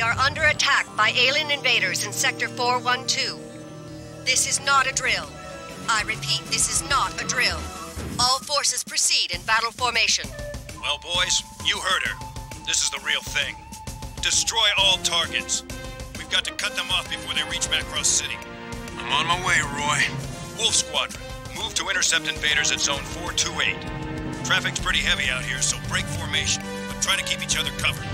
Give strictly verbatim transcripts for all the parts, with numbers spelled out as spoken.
are under attack by alien invaders in Sector four one two. This is not a drill. I repeat, this is not a drill. All forces proceed in battle formation. Well, boys, you heard her. This is the real thing. Destroy all targets. We've got to cut them off before they reach Macross City. I'm on my way, Roy. Wolf Squadron, move to intercept invaders at Zone four two eight. Traffic's pretty heavy out here, so break formation, but try to keep each other covered.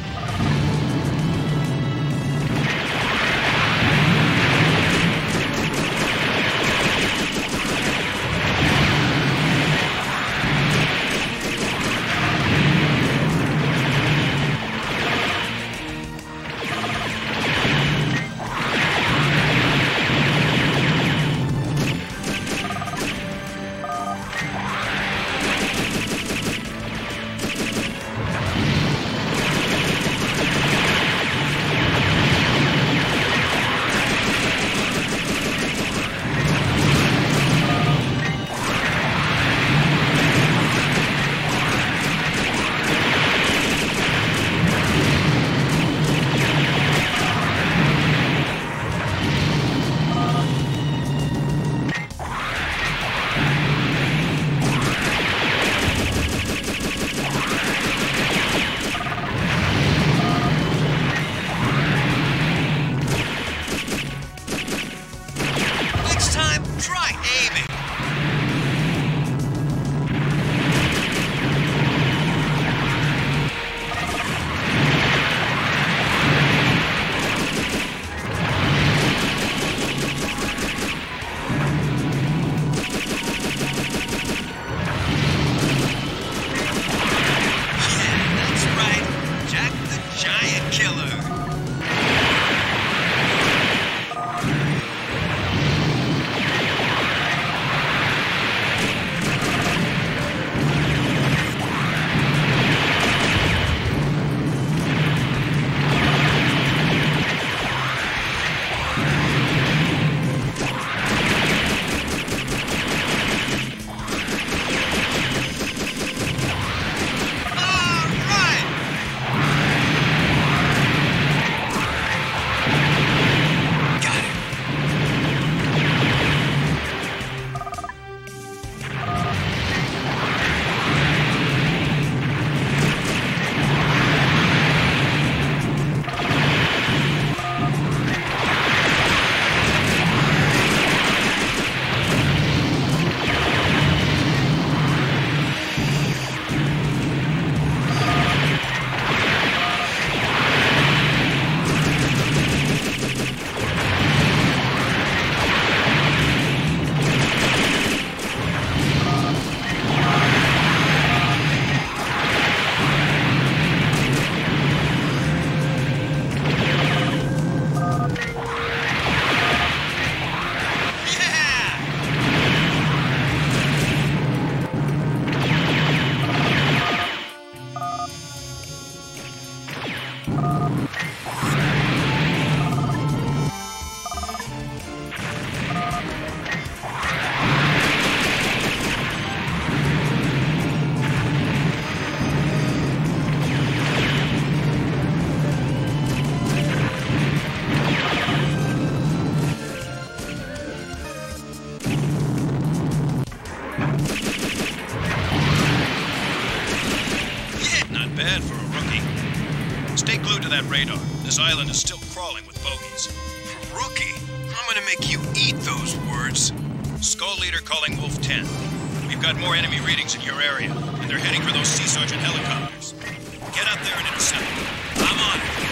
That radar. This island is still crawling with bogies. Rookie, I'm gonna make you eat those words. Skull Leader calling Wolf ten. We've got more enemy readings in your area, and they're heading for those Sea Sergeant helicopters. Get up there and intercept them. I'm on it.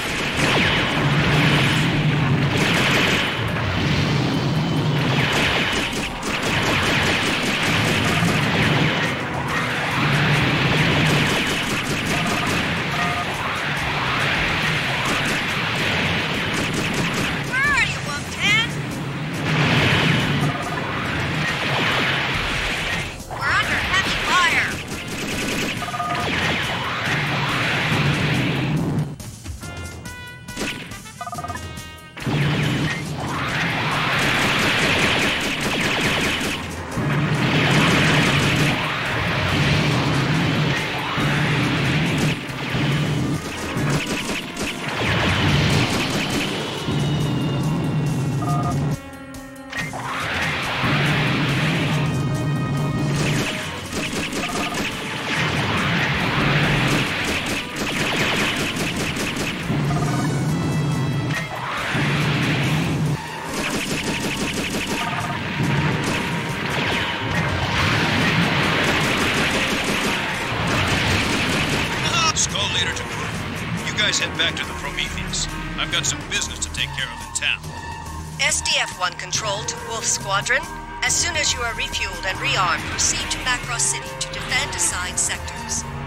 Let's head back to the Prometheus. I've got some business to take care of in town. S D F one Control to Wolf Squadron. As soon as you are refueled and rearmed, proceed to Macross City to defend assigned sectors.